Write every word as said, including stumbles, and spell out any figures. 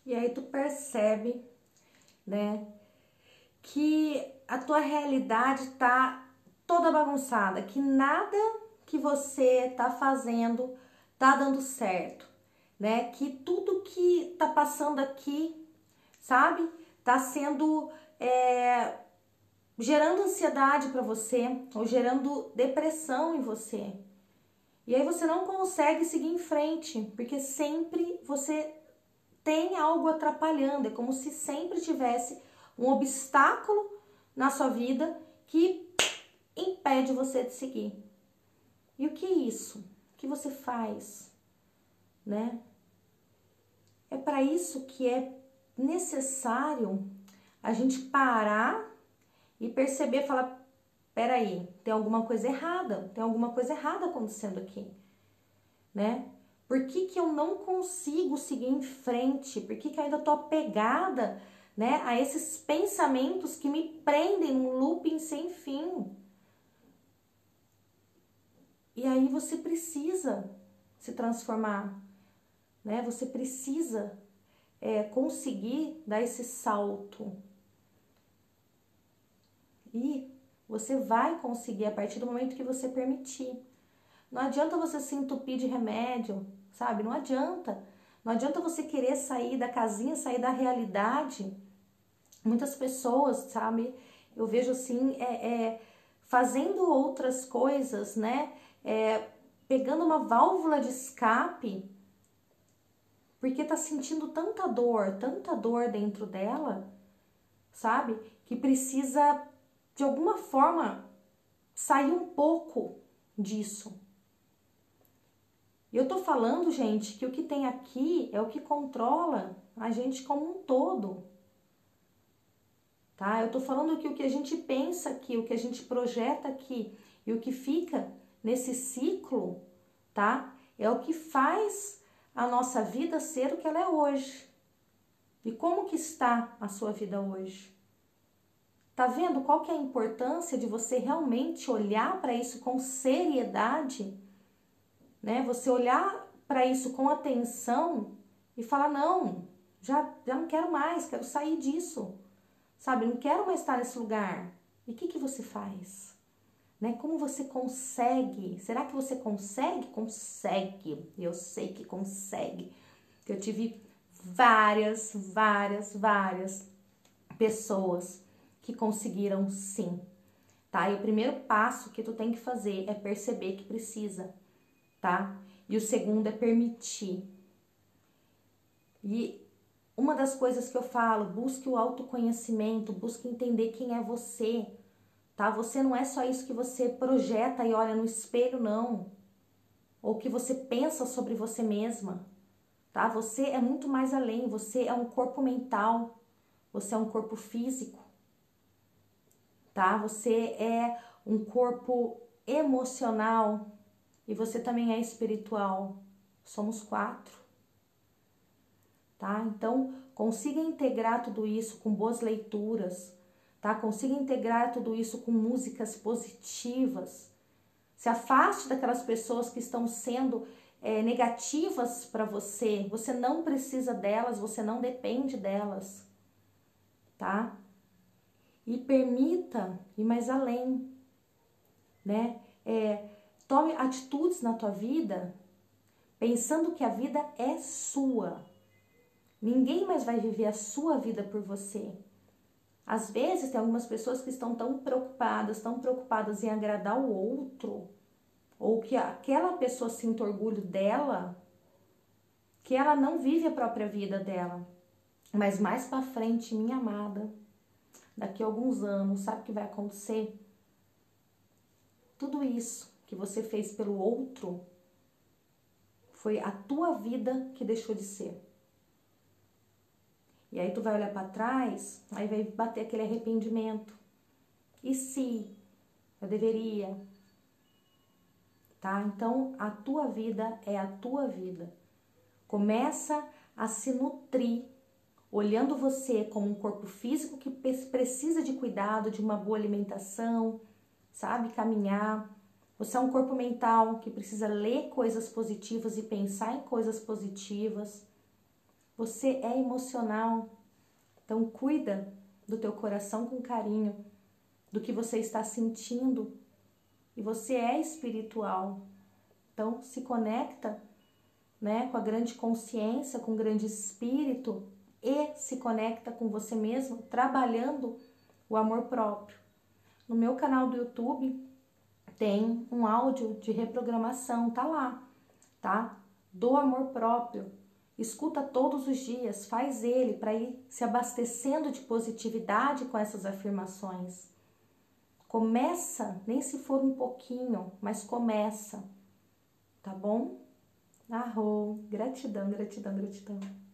E aí tu percebe, né, que a tua realidade tá toda bagunçada, que nada que você tá fazendo tá dando certo, né? Que tudo que tá passando aqui, sabe, tá sendo é, gerando ansiedade para você ou gerando depressão em você. E aí você não consegue seguir em frente, porque sempre você tem algo atrapalhando, é como se sempre tivesse um obstáculo na sua vida que impede você de seguir. E o que é isso? O que você faz, né? É para isso que é necessário a gente parar e perceber, falar, peraí, tem alguma coisa errada, tem alguma coisa errada acontecendo aqui, né? Por que que eu não consigo seguir em frente? Por que que eu ainda tô apegada, né, a esses pensamentos que me prendem num looping sem fim? E aí você precisa se transformar, né? Você precisa é, conseguir dar esse salto. E você vai conseguir a partir do momento que você permitir. Não adianta você se entupir de remédio, sabe? Não adianta. Não adianta você querer sair da casinha, sair da realidade. Muitas pessoas, sabe? Eu vejo assim, é, é, fazendo outras coisas, né? É, pegando uma válvula de escape, porque tá sentindo tanta dor, tanta dor dentro dela, sabe? Que precisa, de alguma forma, sair um pouco disso. E eu tô falando, gente, que o que tem aqui é o que controla a gente como um todo. Tá? Eu tô falando que o que a gente pensa aqui, o que a gente projeta aqui e o que fica nesse ciclo, tá? É o que faz a nossa vida ser o que ela é hoje. E como que está a sua vida hoje? Tá vendo qual que é a importância de você realmente olhar para isso com seriedade, né? Você olhar para isso com atenção e falar, não, já, já não quero mais, quero sair disso, sabe? Não quero mais estar nesse lugar. E o que que você faz? Né? Como você consegue? Será que você consegue? Consegue. Eu sei que consegue. Eu tive várias, várias, várias pessoas que conseguiram sim, tá? E o primeiro passo que tu tem que fazer é perceber que precisa, tá? E o segundo é permitir. E uma das coisas que eu falo, busque o autoconhecimento, busque entender quem é você, tá? Você não é só isso que você projeta e olha no espelho, não. Ou que você pensa sobre você mesma, tá? Você é muito mais além, você é um corpo mental, você é um corpo físico, tá? Você é um corpo emocional e você também é espiritual. Somos quatro, tá? Então, consiga integrar tudo isso com boas leituras, tá? Consiga integrar tudo isso com músicas positivas. Se afaste daquelas pessoas que estão sendo é, negativas para você. Você não precisa delas, você não depende delas, tá? E permita ir mais além, né? É, tome atitudes na tua vida pensando que a vida é sua. Ninguém mais vai viver a sua vida por você. Às vezes tem algumas pessoas que estão tão preocupadas, tão preocupadas em agradar o outro, ou que aquela pessoa sinta orgulho dela, que ela não vive a própria vida dela. Mas mais pra frente, minha amada, daqui a alguns anos, sabe o que vai acontecer? Tudo isso que você fez pelo outro foi a tua vida que deixou de ser. E aí tu vai olhar para trás, aí vai bater aquele arrependimento. E se eu deveria? Tá? Então, a tua vida é a tua vida. Começa a se nutrir, olhando você como um corpo físico que precisa de cuidado, de uma boa alimentação, sabe? Caminhar. Você é um corpo mental que precisa ler coisas positivas e pensar em coisas positivas, Você é emocional. Então cuida do teu coração com carinho, do que você está sentindo. E você é espiritual. Então se conecta, né, com a grande consciência, com o grande espírito e se conecta com você mesmo, trabalhando o amor próprio. No meu canal do YouTube tem um áudio de reprogramação, tá lá, tá? Do amor próprio. Escuta todos os dias, faz ele para ir se abastecendo de positividade com essas afirmações. Começa, nem se for um pouquinho, mas começa, tá bom? Arro, gratidão, gratidão, gratidão.